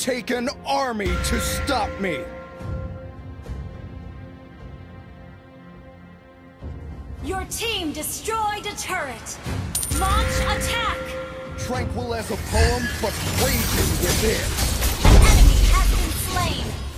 take an army to stop me. Your team destroyed a turret. Launch attack. Tranquil as a poem, but raging within. An enemy has been slain.